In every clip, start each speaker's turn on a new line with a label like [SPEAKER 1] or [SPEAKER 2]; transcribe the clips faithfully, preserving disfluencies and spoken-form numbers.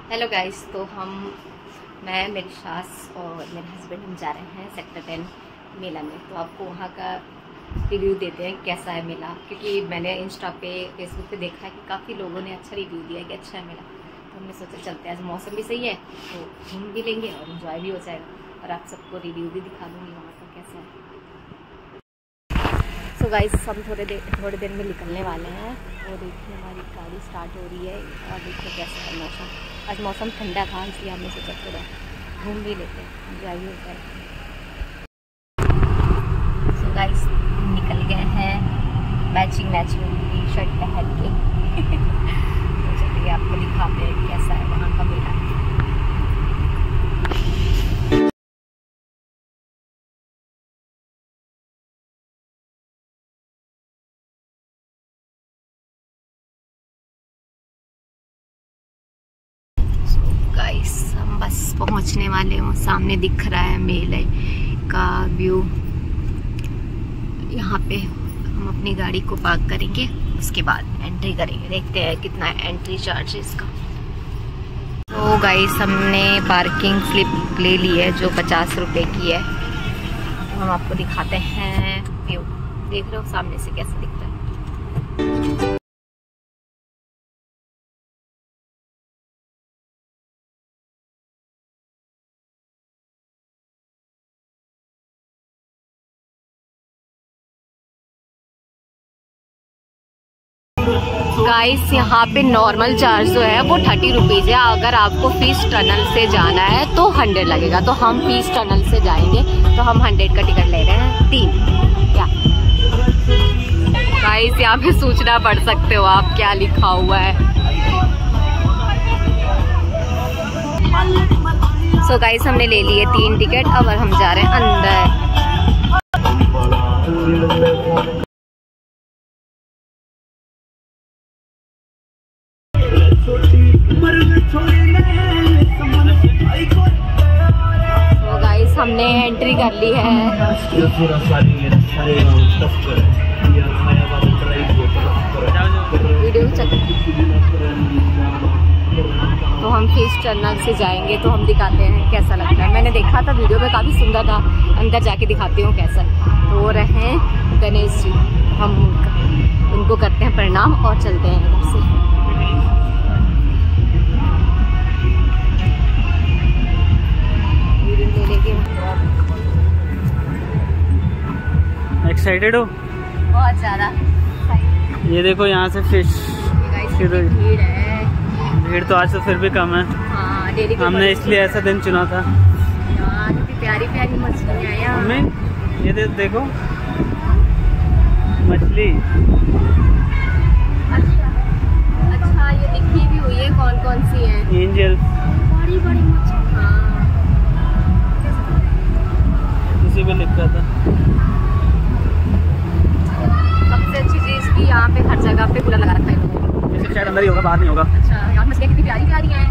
[SPEAKER 1] Hello guys, तो हम मैं मेरी सास और मेरे हस्बैंड हम जा रहे हैं सेक्टर टेन मेला में। तो आपको वहाँ का रिव्यू देते हैं कैसा है मेला, क्योंकि मैंने इंस्टा पे फेसबुक पे देखा है कि काफ़ी लोगों ने अच्छा रिव्यू दिया है कि अच्छा है मेला। तो हमने सोचा चलते हैं, आज मौसम भी सही है तो घूम भी लेंगे और इन्जॉय भी हो जाएगा और आप सबको रिव्यू भी दिखा दूँगी वहाँ का कैसा है। सो गाइस, हम थोड़े देर थोड़ी देर में निकलने वाले हैं और देखिए हमारी गाड़ी स्टार्ट हो रही है और देखिए कैसा है मौसम। आज मौसम ठंडा था इसलिए हमने सोचा थोड़ा घूम भी लेते हैं, एंजॉय भी होता है। सो गाइस, निकल गए हैं मैचिंग मैचिंग टी शर्ट पहन के तो चलिए आपको दिखाते हैं कैसा है वहाँ का मेला। गाइस, हम बस पहुंचने वाले हैं, सामने दिख रहा है मेले का व्यू। यहाँ पे हम अपनी गाड़ी को पार्क करेंगे, उसके बाद एंट्री करेंगे, देखते हैं कितना एंट्री चार्ज है इसका। तो गाइस, हमने पार्किंग स्लिप ले ली है जो पचास रुपए की है। तो हम आपको दिखाते हैं व्यू। देख रहे हो सामने से कैसे दिखता है। गाइस, यहाँ पे नॉर्मल चार्ज जो है वो थर्टी रुपीज़ है। अगर आपको फीस टनल से जाना है तो हंड्रेड लगेगा। तो हम फीस टनल से जाएंगे तो हम हंड्रेड का टिकट ले रहे हैं, तीन। क्या गाइस, यहाँ पे सूचना पढ़ सकते हो आप, क्या लिखा हुआ है। सो so गाइस, हमने ले लिए तीन टिकट, अब हम जा रहे हैं अंदर। तो गाइस, हमने एंट्री कर ली है। वीडियो चल। तो हम फीस टनल से जाएंगे तो हम दिखाते हैं कैसा लगता है। मैंने देखा था वीडियो में, काफ़ी सुंदर था। अंदर जाके दिखाती हूँ कैसा। तो वो रहे गणेश जी, हम उनको करते हैं प्रणाम और चलते हैं इधर से।
[SPEAKER 2] एक्साइटेड हो?
[SPEAKER 1] बहुत ज़्यादा।
[SPEAKER 2] ये देखो यहाँ से फिश
[SPEAKER 1] भीड़ है।
[SPEAKER 2] भीड़ तो आज तो फिर भी कम है।
[SPEAKER 1] हाँ, डेली
[SPEAKER 2] हमने इसलिए ऐसा दिन चुना था।
[SPEAKER 1] यार, कितनी प्यारी प्यारी मछलियाँ हैं यहाँ।
[SPEAKER 2] मम्मी, ये दे, देखो मछली।
[SPEAKER 1] अच्छा अच्छा, ये लिखी भी हुई है कौन कौन सी है।
[SPEAKER 2] एंजल,
[SPEAKER 1] बड़ी बड़ी मछली। हाँ,
[SPEAKER 2] इसी पे लिखा था।
[SPEAKER 1] सबसे अच्छी चीज की यहाँ पे हर जगह पे कूलर लगा रखा है लोगों ने।
[SPEAKER 2] इसे शायद अंदर ही होगा, बाहर नहीं होगा।
[SPEAKER 1] अच्छा यार, मछलियाँ कितनी प्यारी प्यारी हैं।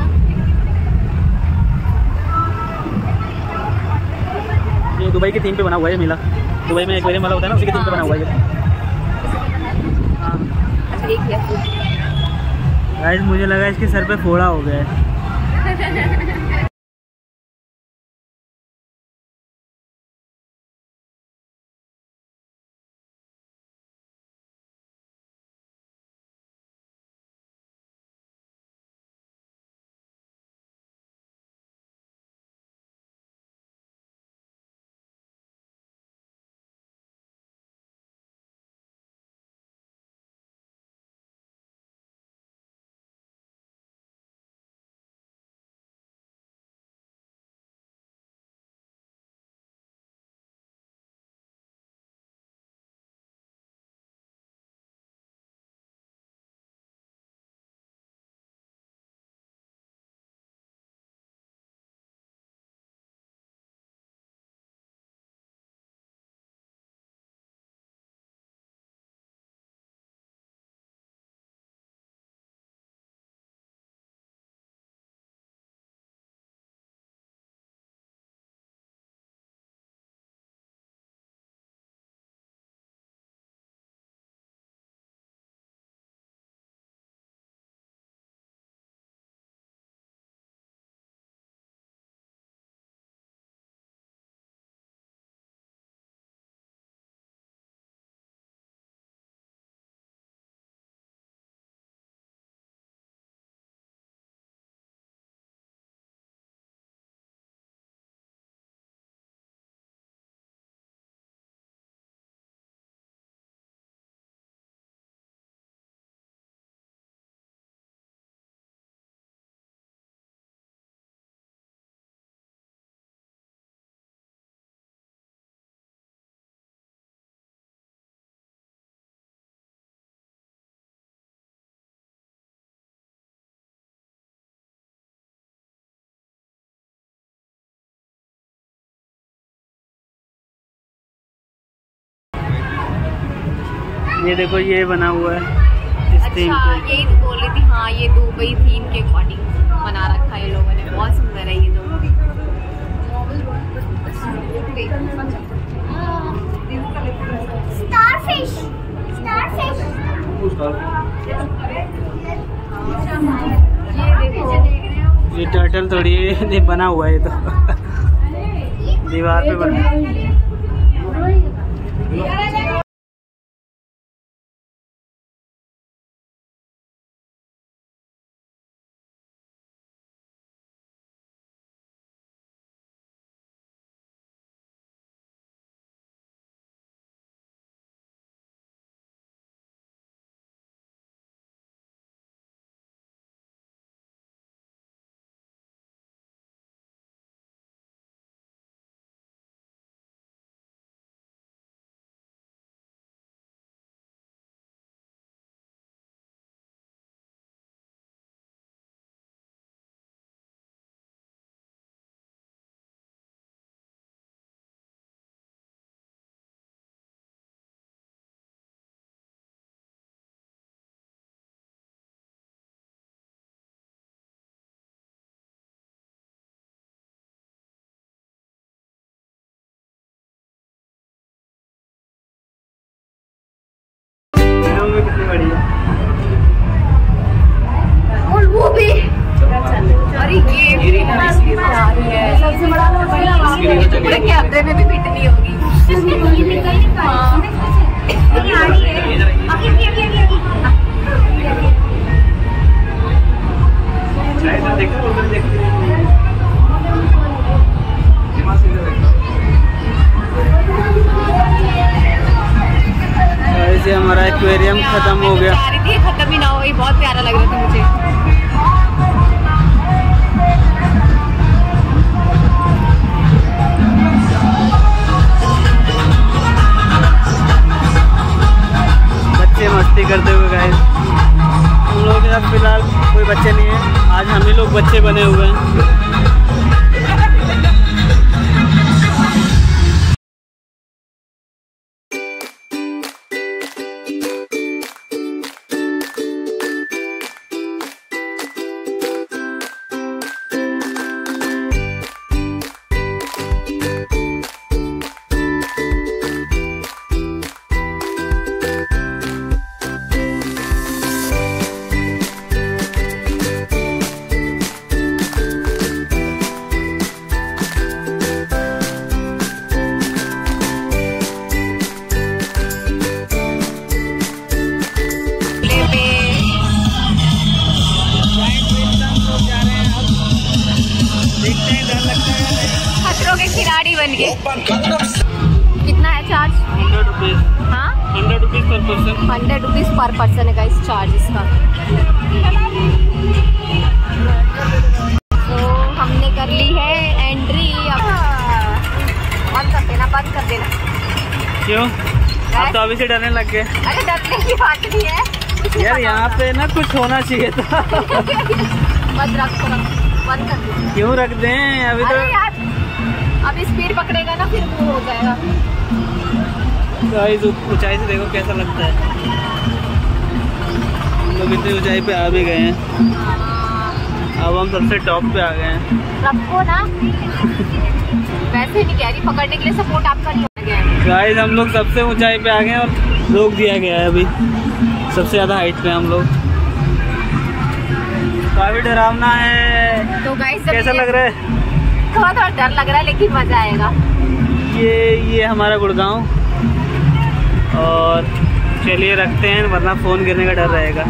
[SPEAKER 2] ये दुबई की थीम पे बना हुआ है मेला। दुबई में एक्वेरियम वाला होता है ना, उसी की थीम पे बना हुआ है ये। हाँ,
[SPEAKER 1] अच्छा, एक है।
[SPEAKER 2] गाइस, मुझे लगा इसके सर पे फोड़ा हो गया है। ये देखो ये बना हुआ है इस थीम
[SPEAKER 1] अच्छा,
[SPEAKER 2] पे।
[SPEAKER 1] यही तो बोल रही थी। हाँ, ये दुबई थीम के अकॉर्डिंग बना रखा है ये लोगों ने। बहुत सुंदर है ये तो।
[SPEAKER 3] स्टारफिश स्टारफिश
[SPEAKER 1] ये देखो,
[SPEAKER 2] ये टर्टल थोड़ी ये बना हुआ है ये तो दीवार पे बना। कितनी बड़ी है।
[SPEAKER 1] और वो भी। अरे ये सबसे बड़ा पूरे कैमरे में भी फिट नहीं होगी।
[SPEAKER 2] ऐसे हमारा एक्वेरियम खत्म हो गया।
[SPEAKER 1] खत्म ही ना हो, ये बहुत प्यारा लग रहा था मुझे।
[SPEAKER 2] बच्चे मस्ती करते हुए गाइस। हम लोगों के साथ फिलहाल कोई बच्चे नहीं है, आज हम ही लोग बच्चे बने हुए हैं।
[SPEAKER 1] खिलाड़ी बन गए। कितना है चार्ज?
[SPEAKER 2] Hundred rupees.
[SPEAKER 1] हाँ,
[SPEAKER 2] hundred rupees per person.
[SPEAKER 1] Hundred rupees per person है गाइस चार्ज इसका। तो हमने कर ली है एंट्री। अब बंद कर देना, बंद कर देना।
[SPEAKER 2] क्यों? आप तो अभी से डरने लग गए।
[SPEAKER 1] अरे डरने की बात नहीं है
[SPEAKER 2] यार, यहाँ पे ना कुछ होना चाहिए था।
[SPEAKER 1] बंद रखो, बंद कर दो।
[SPEAKER 2] क्यों रख दें अभी तो?
[SPEAKER 1] अरे यार, अभी स्पीड पकड़ेगा ना फिर वो हो जाएगा।
[SPEAKER 2] गाइस ऊंचाई से देखो कैसा लगता है। हम लोग इतनी ऊंचाई पे आ भी गए हैं। अब हम सबसे टॉप पे आ गए हैं।
[SPEAKER 1] रखो ना। वैसे नहीं कह रही, पकड़ने के लिए सपोर्ट आपका नहीं होना गया है।
[SPEAKER 2] गाइस हम लोग सबसे ऊंचाई पे आ गए हैं और रोक दिया गया है अभी। सबसे ज्यादा हाइट पे हम लोग। काफी डरावना है।
[SPEAKER 1] तो गाइस
[SPEAKER 2] कैसा लग रहा है?
[SPEAKER 1] थोड़ा थोड़ा डर लग रहा है लेकिन मजा आएगा।
[SPEAKER 2] ये ये हमारा गुड़गांव। और चलिए रखते हैं, वरना फोन गिरने का डर रहेगा।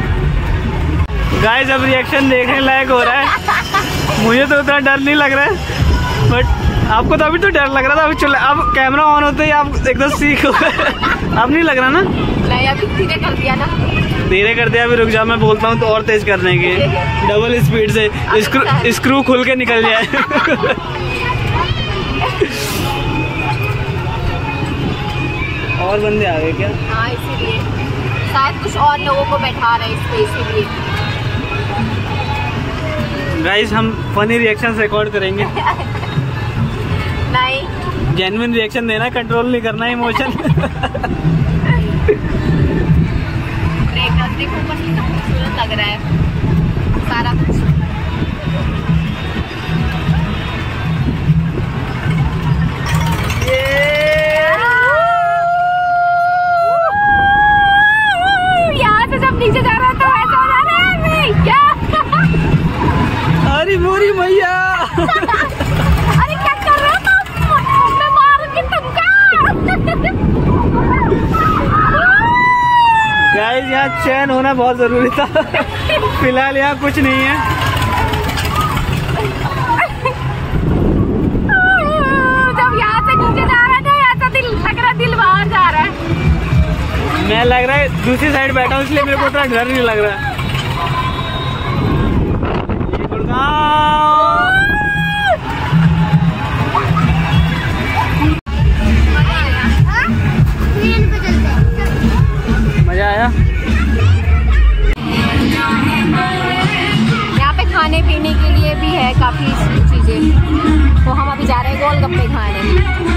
[SPEAKER 2] गाइस अब रिएक्शन देखने लायक हो रहा है। मुझे तो उतना डर नहीं लग रहा है, बट आपको तो अभी तो डर लग रहा था। अभी चले, अब कैमरा ऑन होते ही आप एकदम सीख हो गए। अब नहीं लग रहा ना?
[SPEAKER 1] नहीं, अभी धीरे कर दिया ना।
[SPEAKER 2] धीरे कर दिया। अभी रुक जाओ, मैं बोलता हूँ तो और तेज करने की, डबल स्पीड से स्क्रू स्क्रू खुल के निकल जाए। और बंदे आ गए क्या?
[SPEAKER 1] हाँ, इसीलिए शायद कुछ और लोगों को बैठा रहे इस पे, इसीलिए।
[SPEAKER 2] गाइस हम फनी रिएक्शन रिकॉर्ड करेंगे।
[SPEAKER 1] नहीं,
[SPEAKER 2] जेन्युइन रिएक्शन देना, कंट्रोल नहीं करना इमोशन।
[SPEAKER 1] देखो ऊपर से कितना खूबसूरत लग रहा है सारा कुछ। यहाँ से जब नीचे जा रहा तो ऐसा हो जा रहा है क्या?
[SPEAKER 2] अरे मोरी मैया
[SPEAKER 1] अरे क्या कर रहे हो तुम? मैं मारूंगी तुमको।
[SPEAKER 2] गाइस यहाँ चैन होना बहुत जरूरी था। फिलहाल यहाँ कुछ नहीं है।
[SPEAKER 1] जब यहाँ से नीचे जा रहा है ना ऐसा दिल लग रहा है, दिल बाहर जा रहा है।
[SPEAKER 2] मैं लग रहा है दूसरी साइड बैठा हूँ इसलिए मेरे को इतना डर नहीं लग रहा है। मजा आया।
[SPEAKER 1] यहाँ पे खाने पीने के लिए भी है काफी चीजें, तो हम अभी जा रहे हैं गोलगप्पे खाने।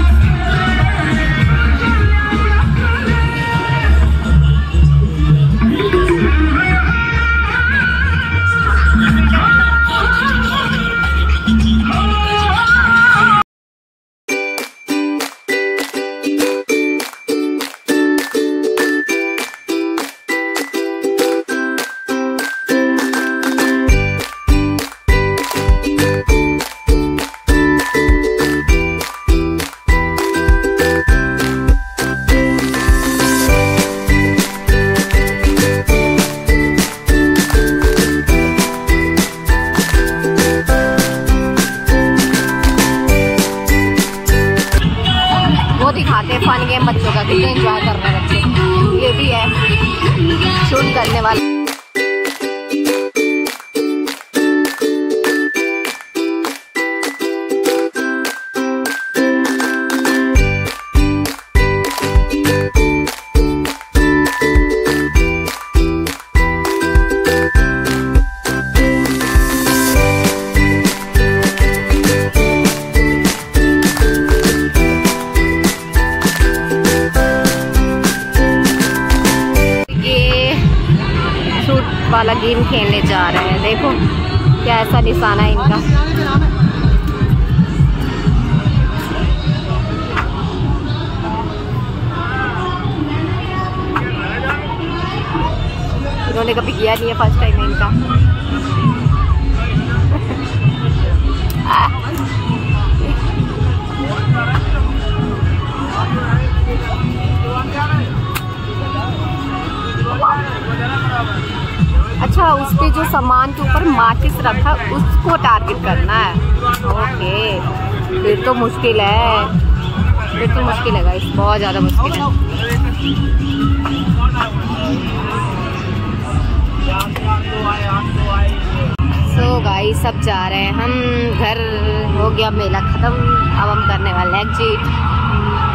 [SPEAKER 1] दिखाते हैं फन गेम बच्चों का, कितने एंजॉय कर रहे हैं बच्चे। ये भी है शूट करने वाला। वाला गेम खेलने जा रहे हैं। देखो क्या ऐसा निशाना है इनका। इन्होंने कभी किया नहीं है, फर्स्ट टाइम है इनका। अच्छा, उस पे जो सामान के ऊपर माचिस रखा उसको टारगेट करना है। ओके, फिर तो मुश्किल है, फिर तो मुश्किल है गाइस, बहुत ज़्यादा मुश्किल है। सो गाइस सब जा रहे हैं हम घर। हो गया मेला ख़त्म, अब हम करने वाले हैं एग्जिट।